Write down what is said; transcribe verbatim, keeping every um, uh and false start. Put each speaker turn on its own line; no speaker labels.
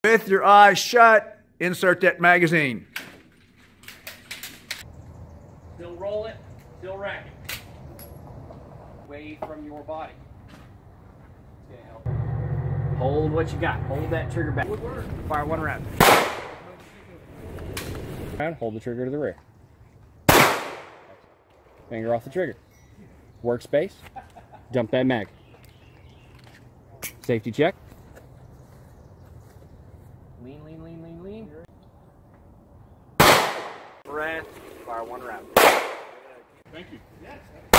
With your eyes shut, insert that magazine.
Still roll it, still rack it. Away from your body. It's gonna help. Hold what you got. Hold that trigger back. Fire one round.
Round, hold the trigger to the rear. Finger off the trigger. Workspace. Dump that mag. Safety check.
Lean, lean, lean, lean, lean. Breath. Fire one round.
Thank you.